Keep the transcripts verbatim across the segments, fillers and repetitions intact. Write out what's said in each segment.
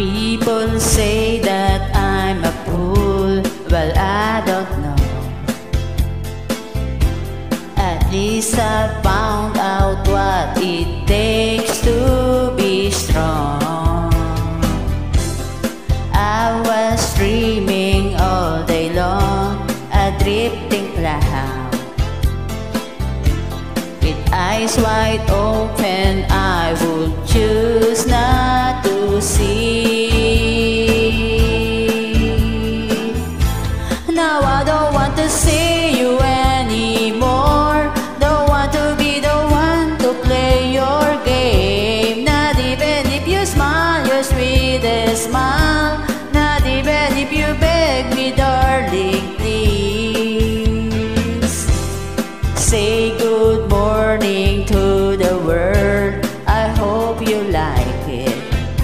People say that I'm a fool. Well, I don't know. At least I found out what it takes to be strong. I was dreaming all day long, a drifting cloud. With eyes wide open, I would choose not to see. Now I don't want to see you anymore. Don't want to be the one to play your game. Not even if you smile your sweetest smile. Not even if you beg me, darling, please. Say good morning to the world. I hope you like it.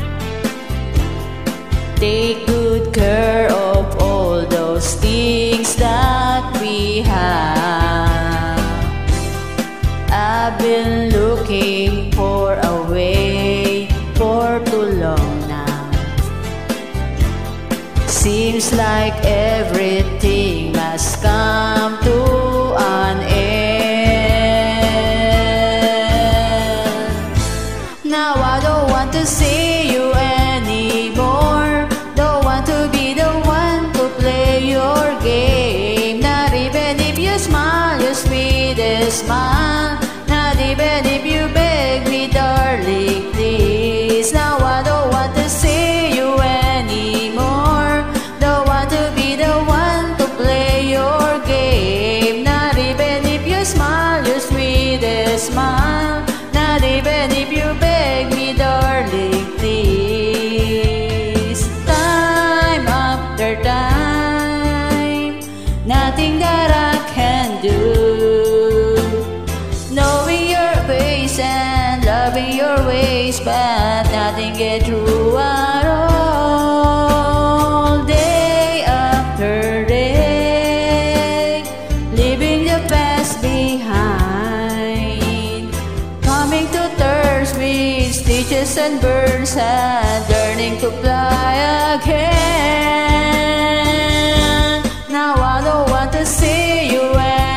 Take good care of all those things that we have. I've been looking for a way for too long now. Seems like everything must come to an end. Now I don't want to see you anymore. Don't want to be the one to play your game. Not even if you smile your sweetest smile. Not even if you beg me, darling, please. Now I don't want to see you anymore. Don't want to be the one to play your game. Not even if you smile your sweetest smile. Not even if you beg me, darling, please. Time after time, nothing that I can do. Knowing your face and loving your ways, but nothing get through at all. Day after day, leaving the past behind. Coming to terms with stitches and burns and learning to fly again. Now I don't want to see you anymore.